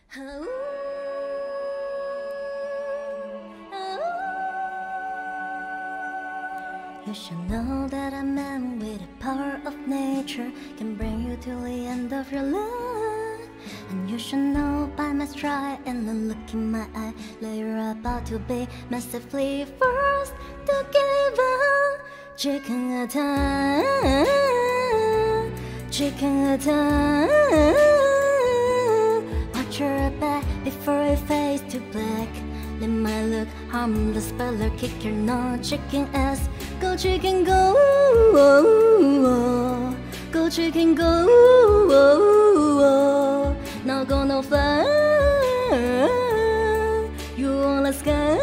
You should know that a man with the power of nature can bring you to the end of your life. And you should know by my stride and the look in my eye that you're about to be massively forced to give up. Chicken attack, chicken attack. Watch your back before it fades to black. Let my look harmless, speller kick your no chicken ass. Go chicken go, go chicken go. Now go no fly. You wanna sky.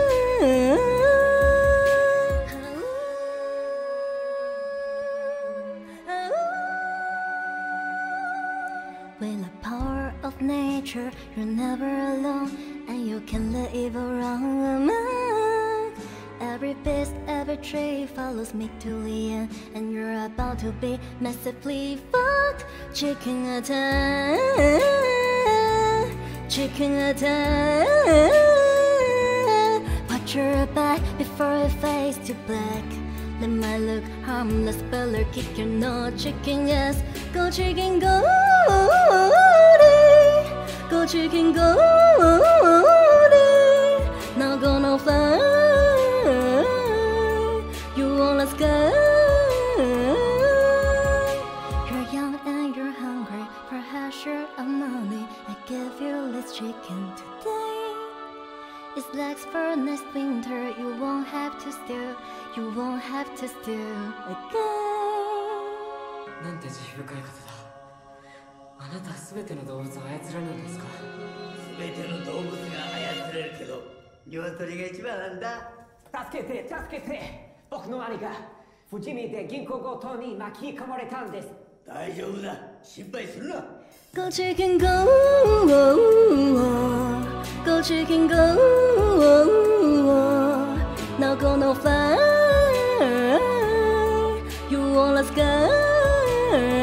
With the power of nature, you're never alone, and you can let evil run amok. Every beast, every tree follows me to the end, and you're about to be massively fucked. Chicken attack, chicken attack. Watch your back before it fades to black. Let my look harmless, speller kick your no chicken ass. Go chicken go, go chicken go. Now go no fly. You wanna sky. You're young and you're hungry for a hair shirt of money. I give you this chicken today. It's legs for next winter. You won't have to steal. You won't have to steal again. なんて慈悲深い方だ。あなたは全ての動物を操られるんですか？ 全ての動物が操れるけど、鶏が一番なんだ。 助けて、助けて。僕の兄が富士見で銀行強盗に巻き込まれたんです。 大丈夫だ。心配するな。 Go chicken go, go chicken go. Now go no fly. You wanna sky.